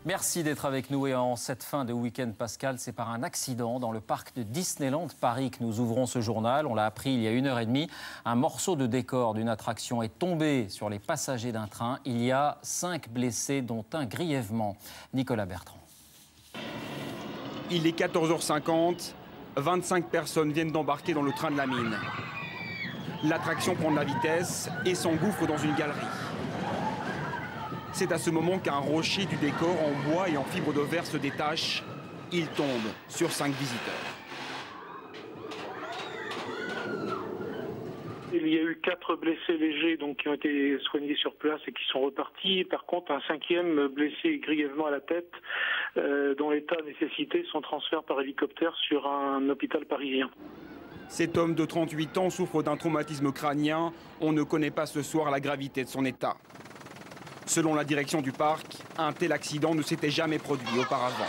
Merci d'être avec nous et en cette fin de week-end, Pascal, c'est par un accident dans le parc de Disneyland Paris que nous ouvrons ce journal. On l'a appris il y a 1h30. Un morceau de décor d'une attraction est tombé sur les passagers d'un train. Il y a 5 blessés, dont un grièvement. Nicolas Bertrand. Il est 14h50. 25 personnes viennent d'embarquer dans le train de la mine. L'attraction prend de la vitesse et s'engouffre dans une galerie. C'est à ce moment qu'un rocher du décor en bois et en fibre de verre se détache. Il tombe sur 5 visiteurs. Il y a eu 4 blessés légers qui ont été soignés sur place et qui sont repartis. Par contre, un 5e blessé grièvement à la tête, dont l'état nécessitait son transfert par hélicoptère sur un hôpital parisien. Cet homme de 38 ans souffre d'un traumatisme crânien. On ne connaît pas ce soir la gravité de son état. Selon la direction du parc, un tel accident ne s'était jamais produit auparavant.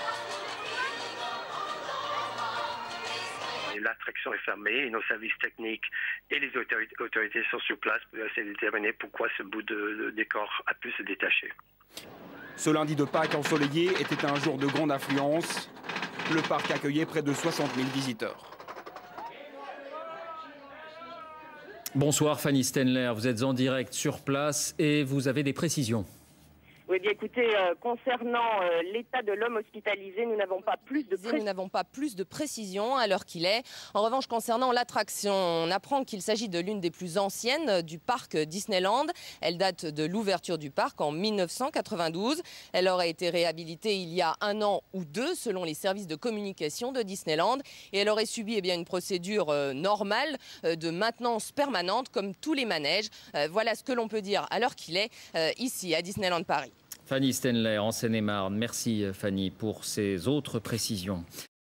L'attraction est fermée et nos services techniques et les autorités sont sur place pour essayer de déterminer pourquoi ce bout de décor a pu se détacher. Ce lundi de Pâques ensoleillé était un jour de grande affluence. Le parc accueillait près de 60 000 visiteurs. Bonsoir Fanny Stenler, vous êtes en direct sur place et vous avez des précisions. Oui, bien écoutez, concernant l'état de l'homme hospitalisé, nous n'avons pas plus de précisions à l'heure qu'il est. En revanche, concernant l'attraction, on apprend qu'il s'agit de l'une des plus anciennes du parc Disneyland. Elle date de l'ouverture du parc en 1992. Elle aurait été réhabilitée il y a 1 an ou 2 selon les services de communication de Disneyland. Et elle aurait subi une procédure normale de maintenance permanente comme tous les manèges. Voilà ce que l'on peut dire à l'heure qu'il est ici à Disneyland Paris. Fanny Stenler en Seine-et-Marne. Merci Fanny pour ces autres précisions.